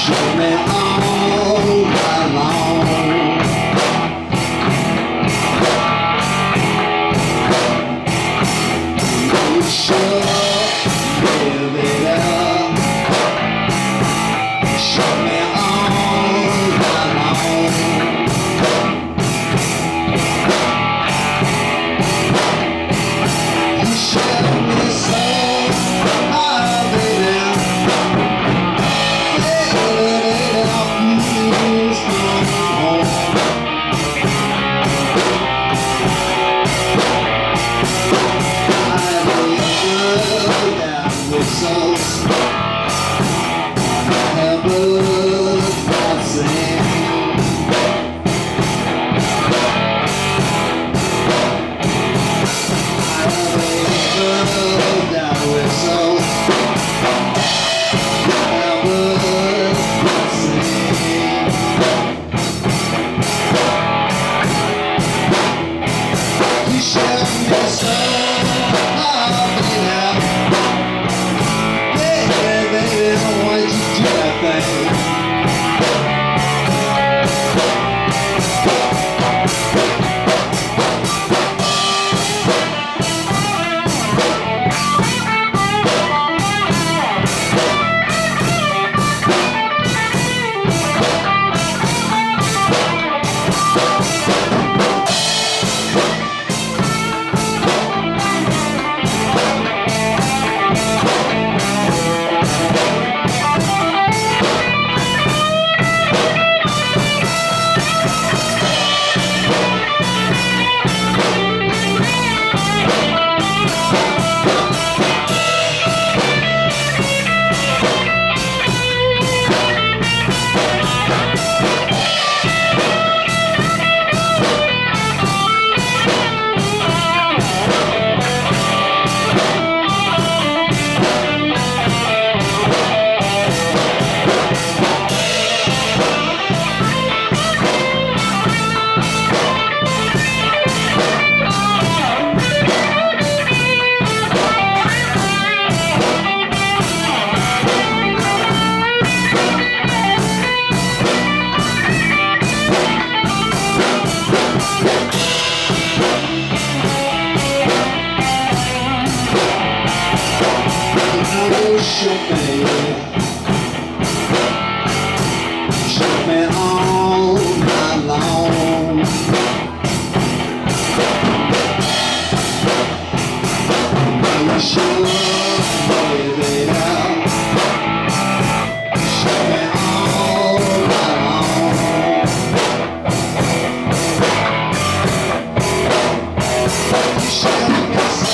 Show me all night long. You should give it up. Show me all night long. You showed me so hard, baby. Show me all night long. You should give it up. Show me all night long. You should